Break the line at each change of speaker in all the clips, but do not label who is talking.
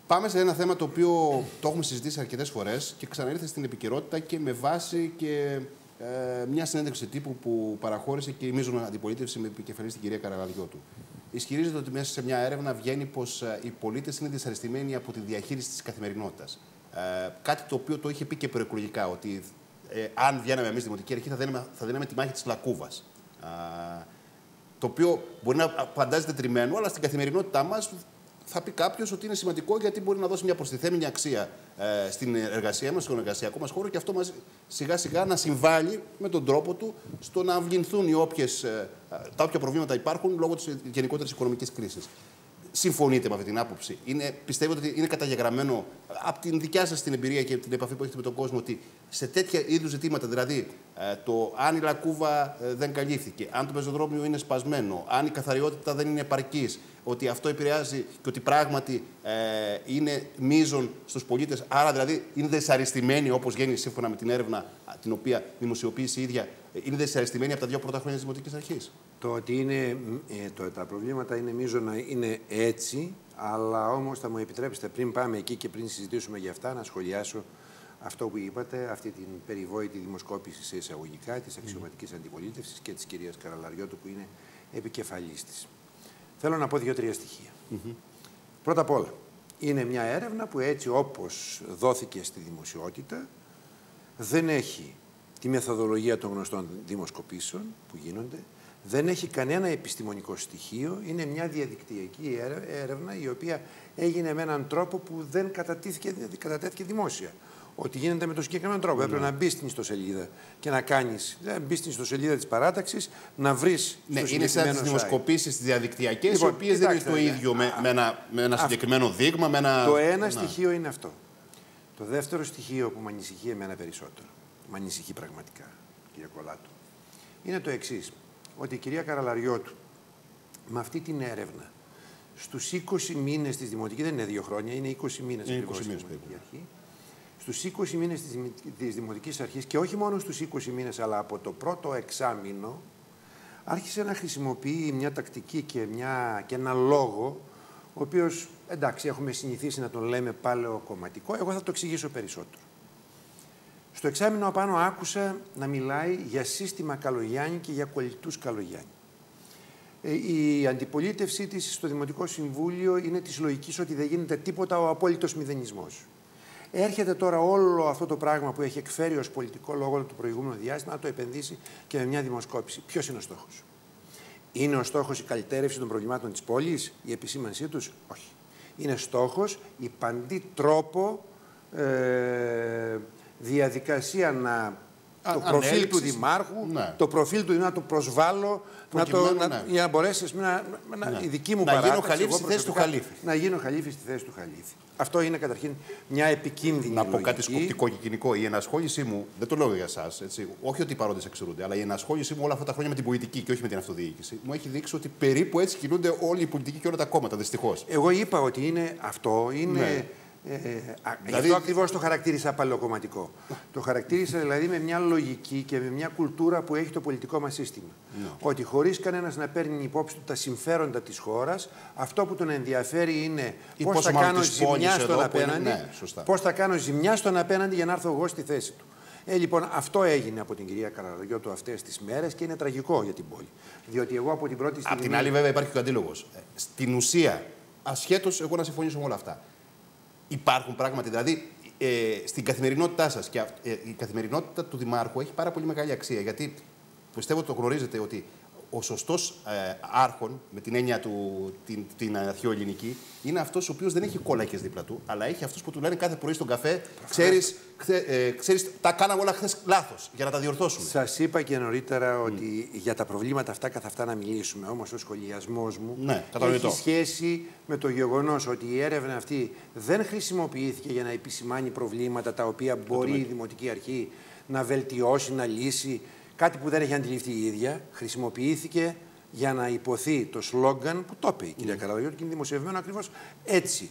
Πάμε σε ένα θέμα το οποίο το έχουμε συζητήσει αρκετές φορές και ξαναήρθε στην επικαιρότητα και με βάση και μια συνέντευξη τύπου που παραχώρησε και η μείζωνα αντιπολίτευση με επικεφαλή την κυρία Καραλαριώτου. Ισχυρίζεται ότι μέσα σε μια έρευνα βγαίνει πως οι πολίτες είναι δυσαρεστημένοι από τη διαχείριση της καθημερινότητας. Κάτι το οποίο το είχε πει και προεκλογικά, ότι αν βγαίναμε εμείς δημοτική αρχή θα δίναμε τη μάχη της Λακκούβας. Το οποίο μπορεί να φαντάζεται τριμμένο, αλλά στην καθημερινότητά μας θα πει κάποιος ότι είναι σημαντικό γιατί μπορεί να δώσει μια προστιθέμενη αξία στην εργασία μας, στον εργασιακό μας χώρο και αυτό μας σιγά σιγά να συμβάλλει με τον τρόπο του στο να αυλυνθούν τα όποια προβλήματα υπάρχουν λόγω της γενικότερης οικονομικής κρίσης. Συμφωνείτε με αυτή την άποψη? Πιστεύετε ότι είναι καταγεγραμμένο από την δικιά σας την εμπειρία και την επαφή που έχετε με τον κόσμο ότι σε τέτοια είδους ζητήματα, δηλαδή το αν η Λακκούβα δεν καλύφθηκε, αν το πεζοδρόμιο είναι σπασμένο, αν η καθαριότητα δεν είναι επαρκής, ότι αυτό επηρεάζει και ότι πράγματι είναι μείζον στους πολίτες, άρα δηλαδή είναι δυσαρεστημένοι, όπως βγαίνει σύμφωνα με την έρευνα την οποία δημοσιοποίησε η ίδια, είναι δυσαρεστημένοι από τα 2 πρώτα χρόνια της Δημοτικής Αρχής?
Το ότι τα προβλήματα είναι μείζωνα είναι έτσι, αλλά όμως θα μου επιτρέψετε πριν πάμε εκεί και πριν συζητήσουμε για αυτά να σχολιάσω αυτό που είπατε, αυτή την περιβόητη δημοσκόπηση σε εισαγωγικά της αξιωματικής αντιπολίτευσης και της κυρίας Καραλαριώτου που είναι επικεφαλής της. Θέλω να πω 2-3 στοιχεία. Πρώτα απ' όλα, είναι μια έρευνα που έτσι όπως δόθηκε στη δημοσιότητα δεν έχει τη μεθοδολογία των γνωστών δημοσκοπήσεων που γίνονται, δεν έχει κανένα επιστημονικό στοιχείο, είναι μια διαδικτυακή έρευνα η οποία έγινε με έναν τρόπο που δεν κατατέθηκε δημόσια. Ότι γίνεται με τον συγκεκριμένο τρόπο. Έπρεπε να μπει στην ιστοσελίδα και να κάνεις. Μπει στην ιστοσελίδα της παράταξης, να βρεις.
Ναι, είναι σαν τις δημοσκοπήσεις διαδικτυακές, οι οποίες δεν είναι το ίδιο με ένα συγκεκριμένο δείγμα.
Το ένα στοιχείο είναι αυτό. Το δεύτερο στοιχείο που με ανησυχεί εμένα περισσότερο, με ανησυχεί πραγματικά, κυρία Κολάτου, είναι το εξής. Ότι η κυρία Καραλαριώτου με αυτή την έρευνα στους 20 μήνες της Δημοτικής, δεν είναι 2 χρόνια, είναι 20 μήνες ακριβώς στη Δημοτική Αρχή, στους 20 μήνες της Δημοτικής Αρχής και όχι μόνο στους 20 μήνες αλλά από το πρώτο εξάμηνο άρχισε να χρησιμοποιεί μια τακτική και ένα λόγο ο οποίος, εντάξει, έχουμε συνηθίσει να τον λέμε παλαιοκομματικό, εγώ θα το εξηγήσω περισσότερο. Στο εξάμηνο απάνω άκουσα να μιλάει για σύστημα Καλογιάννη και για κολλητούς Καλογιάννη. Η αντιπολίτευσή της στο Δημοτικό Συμβούλιο είναι της λογικής ότι δεν γίνεται τίποτα, ο απόλυτος μηδενισμός. Έρχεται τώρα όλο αυτό το πράγμα που έχει εκφέρει ως πολιτικό λόγο το προηγούμενο διάστημα να το επενδύσει και με μια δημοσκόπηση. Ποιος είναι ο στόχος? Είναι ο στόχος η καλυτέρευση των προβλημάτων της πόλης, η επισήμανσή τους? Όχι. Είναι στόχος η παντή τρόπο διαδικασία το προφίλ του Δημάρχου, το προφίλ του Δημάρχου να το προσβάλλω, για να μπορέσει η δική μου παράταξη.
Να γίνω χαλίφη στη θέση του χαλίφη.
Να γίνω χαλίφη στη θέση του χαλίφη. Αυτό είναι καταρχήν μια επικίνδυνη
λογική. Να πω κάτι σκοπτικό και κοινικό. Η ενασχόλησή μου, δεν το λέω για εσάς, όχι ότι οι παρόντες εξαιρούνται, αλλά η ενασχόλησή μου όλα αυτά τα χρόνια με την πολιτική και όχι με την αυτοδιοίκηση, μου έχει δείξει ότι περίπου έτσι κινούνται όλοι οι πολιτικοί και όλα τα κόμματα, δυστυχώς.
Εγώ είπα ότι είναι αυτό. Είναι... Γι' αυτό ακριβώς το χαρακτήρισα παλαιοκομματικό. Το χαρακτήρισα δηλαδή με μια λογική και με μια κουλτούρα που έχει το πολιτικό μας σύστημα. Ότι χωρίς κανένας να παίρνει υπόψη του τα συμφέροντα της χώρας, αυτό που τον ενδιαφέρει είναι πώς θα κάνω ζημιά στον απέναντι, πώς θα κάνω ζημιά στον απέναντι για να έρθω εγώ στη θέση του. Λοιπόν, αυτό έγινε από την κυρία Καραλαριώτου αυτές τις μέρες και είναι τραγικό για την πόλη. Διότι εγώ από την πρώτη στιγμή.
Απ' την άλλη, βέβαια, υπάρχει και ο αντίλογος. Στην ουσία, ασχέτως εγώ να συμφωνήσω με όλα αυτά. Υπάρχουν πράγματι, δηλαδή στην καθημερινότητά σας και η καθημερινότητα του Δημάρχου έχει πάρα πολύ μεγάλη αξία. Γιατί πιστεύω ότι το γνωρίζετε ότι ο σωστός άρχον, με την έννοια την αρχαιοελληνική, είναι αυτός ο οποίος δεν έχει κόλακες δίπλα του, αλλά έχει αυτούς που του λένε κάθε πρωί στον καφέ, ξέρεις, τα κάναμε όλα χθες λάθος, για να τα διορθώσουμε.
Σας είπα και νωρίτερα ότι για τα προβλήματα αυτά καθ' αυτά να μιλήσουμε. Όμως ο σχολιασμός μου έχει σχέση με το γεγονός ότι η έρευνα αυτή δεν χρησιμοποιήθηκε για να επισημάνει προβλήματα τα οποία μπορεί η Δημοτική Αρχή να βελτιώσει, να λύσει. Κάτι που δεν έχει αντιληφθεί η ίδια, χρησιμοποιήθηκε για να υποθεί το σλόγγαν που το είπε η κυρία Καραλαριώτου και είναι δημοσιευμένο ακριβώς έτσι.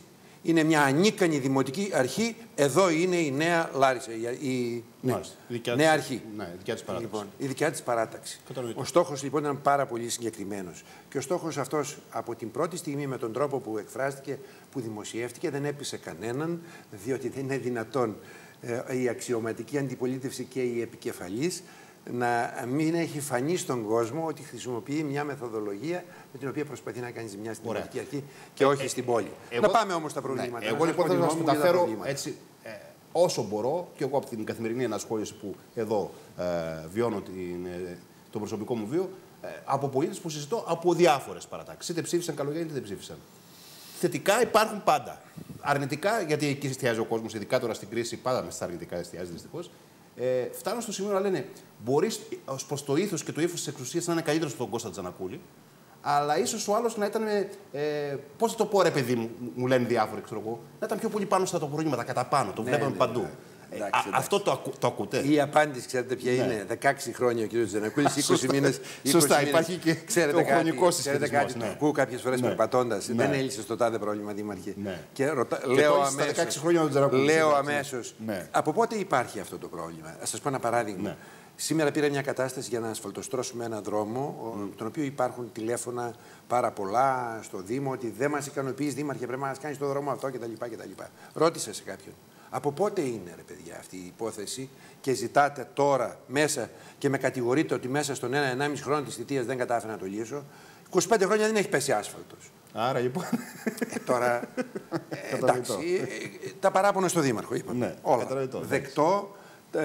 Είναι μια ανίκανη δημοτική αρχή. Εδώ είναι η νέα Λάρισα. Νέα αρχή.
Ναι, δικιά της παράταξη.
Λοιπόν, η δικιά της παράταξη. Ο στόχος λοιπόν ήταν πάρα πολύ συγκεκριμένος. Και ο στόχος αυτός από την πρώτη στιγμή, με τον τρόπο που εκφράστηκε, που δημοσιεύτηκε, δεν έπεισε κανέναν, διότι δεν είναι δυνατόν η αξιωματική αντιπολίτευση και η επικεφαλής να μην έχει φανεί στον κόσμο ότι χρησιμοποιεί μια μεθοδολογία με την οποία προσπαθεί να κάνει ζημιά στην δημοτική αρχή και όχι στην πόλη. Να πάμε όμως στα προβλήματα.
Εγώ λοιπόν θέλω να σας μεταφέρω έτσι, όσο μπορώ, και εγώ από την καθημερινή ενασχόληση που εδώ βιώνω το προσωπικό μου βίο, από πολίτες που συζητώ από διάφορες παρατάξεις. Είτε ψήφισαν καλογέννη, είτε δεν ψήφισαν. Θετικά υπάρχουν πάντα. Αρνητικά, γιατί εκεί εστιάζει ο κόσμος, ειδικά τώρα στην κρίση, πάντα με στα αρνητικά εστιάζει δυστυχώς. Φτάνω στο σημείο να λένε: μπορείς ως προς το ήθος και το ύφος της εξουσίας να είναι καλύτερος από τον Κώστα Τζανακούλη, αλλά ίσως ο άλλος να ήταν. Πώς θα το πω, ρε παιδί μου, μου λένε διάφοροι, ξέρω εγώ, να ήταν πιο πολύ πάνω στα προβλήματα, κατά πάνω. Το βλέπαμε παντού. Εντάξει. Αυτό το ακούτε.
Η απάντηση, ξέρετε ποια είναι. 16 χρόνια ο κ. Τζανακούλης, 20 μήνες.
Σωστά, υπάρχει και ο χρονικός
συσχετισμός. Ξέρετε κάτι, το ακούω κάποιες φορές περπατώντας. Δεν έλυσε το τάδε πρόβλημα, Δήμαρχε. Και λέω αμέσως, από πότε υπάρχει αυτό το πρόβλημα. Ας σας πω ένα παράδειγμα. Σήμερα πήρα μια κατάσταση για να ασφαλτοστρώσουμε ένα δρόμο, τον οποίο υπάρχουν τηλέφωνα πάρα πολλά στο Δήμο, ότι δεν μας ικανοποιείς, Δήμαρχε, πρέπει να μας κάνεις το δρόμο αυτό κτλ. Ρώτησα σε κάποιον. Από πότε είναι, ρε παιδιά, αυτή η υπόθεση και ζητάτε τώρα μέσα και με κατηγορείτε ότι μέσα στον 1-1,5 χρόνο της θητείας δεν κατάφερα να το λύσω. 25 χρόνια δεν έχει πέσει άσφαλτος.
Άρα λοιπόν.
Τώρα. Εντάξει. Τα παράπονα στο Δήμαρχο, είπαμε.
Ναι,
όλα. Δεκτό,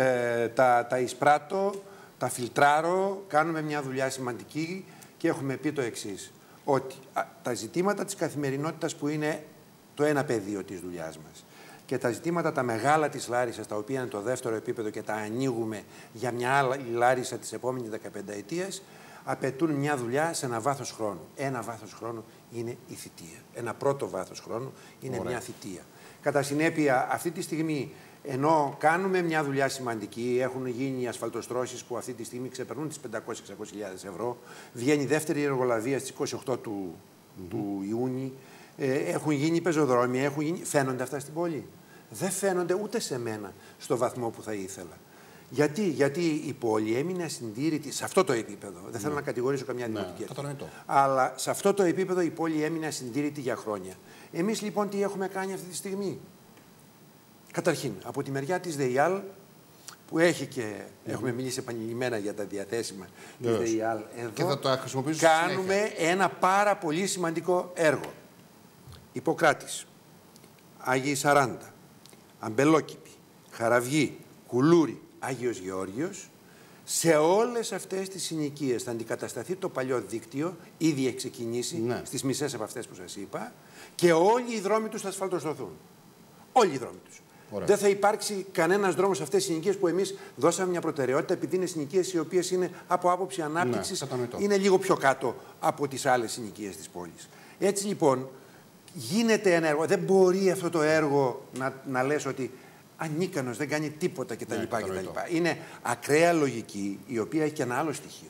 τα εισπράττω, τα φιλτράρω, κάνουμε μια δουλειά σημαντική και έχουμε πει το εξής. Ότι τα ζητήματα της καθημερινότητας που είναι το ένα πεδίο της δουλειάς μας, και τα ζητήματα τα μεγάλα της Λάρισσας, τα οποία είναι το δεύτερο επίπεδο και τα ανοίγουμε για μια άλλη Λάρισα της επόμενης 15ετίας, απαιτούν μια δουλειά σε ένα βάθος χρόνου. Ένα βάθος χρόνου είναι η θητεία. Ένα πρώτο βάθος χρόνου είναι μια θητεία. Κατά συνέπεια, αυτή τη στιγμή, ενώ κάνουμε μια δουλειά σημαντική, έχουν γίνει ασφαλτοστρώσεις που αυτή τη στιγμή ξεπερνούν τις 500-600.000 ευρώ, βγαίνει η δεύτερη εργολαβία στις 28 του Ιούνιου, έχουν γίνει πεζοδρόμια, φαίνονται αυτά στην πόλη. Δεν φαίνονται ούτε σε μένα στο βαθμό που θα ήθελα. Γιατί η πόλη έμεινε ασυντήρητη σε αυτό το επίπεδο. Δεν θέλω να κατηγορήσω καμιά δημοτική αρχή. Αλλά σε αυτό το επίπεδο η πόλη έμεινε ασυντήρητη για χρόνια. Εμείς λοιπόν τι έχουμε κάνει αυτή τη στιγμή. Καταρχήν, από τη μεριά της ΔΕΙΑΛ, που έχει και έχουμε μιλήσει επανειλημμένα για τα διαθέσιμα της ΔΕΙΑΛ εδώ, κάνουμε ένα πάρα πολύ σημαντικό έργο. Ιπποκράτης, Άγιοι Σαράντα, Αμπελόκηπη, Χαραυγή, Κουλούρι, Άγιος Γεώργιος, σε όλες αυτές τις συνοικίες θα αντικατασταθεί το παλιό δίκτυο, ήδη έχει ξεκινήσει στις μισές από αυτές που σας είπα, και όλοι οι δρόμοι τους θα ασφαλτοστρωθούν. Όλοι οι δρόμοι τους. Δεν θα υπάρξει κανένας δρόμος σε αυτές τις συνοικίες που εμείς δώσαμε μια προτεραιότητα, επειδή είναι συνοικίες οι οποίες είναι από άποψη ανάπτυξης είναι λίγο πιο κάτω από τις άλλες συνοικίες της πόλης. Έτσι λοιπόν, γίνεται ένα έργο. Δεν μπορεί αυτό το έργο να λες ότι ανίκανος, δεν κάνει τίποτα κτλ. Είναι ακραία λογική, η οποία έχει και ένα άλλο στοιχείο.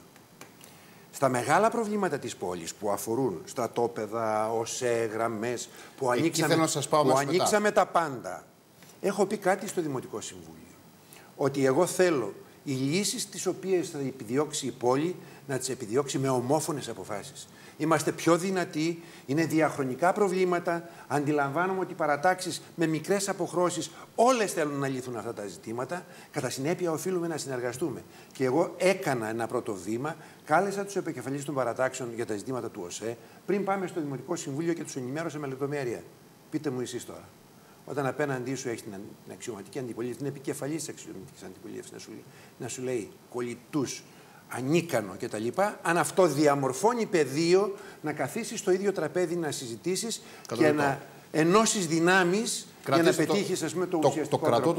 Στα μεγάλα προβλήματα της πόλης που αφορούν στρατόπεδα, ΟΣΕ, γραμμές, που ανοίξαμε τα πάντα. Έχω πει κάτι στο Δημοτικό Συμβούλιο. Ότι εγώ θέλω οι λύσεις τις οποίες θα επιδιώξει η πόλη να τις επιδιώξει με ομόφωνες αποφάσεις. Είμαστε πιο δυνατοί, είναι διαχρονικά προβλήματα, αντιλαμβάνομαι ότι οι παρατάξεις με μικρές αποχρώσεις όλες θέλουν να λυθούν αυτά τα ζητήματα, κατά συνέπεια οφείλουμε να συνεργαστούμε. Και εγώ έκανα ένα πρώτο βήμα, κάλεσα τους επικεφαλείς των παρατάξεων για τα ζητήματα του ΟΣΕ, πριν πάμε στο Δημοτικό Συμβούλιο και τους ενημέρωσα με λεπτομέρεια. Πείτε μου εσείς τώρα. Όταν απέναντί σου έχει την αξιωματική αντιπολίτευση, την επικεφαλή της αξιωματικής αντιπολίτευσης, να σου λέει κολλητούς, ανίκανο κτλ. Αν αυτό διαμορφώνει πεδίο να καθίσεις στο ίδιο τραπέζι να συζητήσεις και να ενώσεις δυνάμεις για να πετύχεις το ουσιαστικό.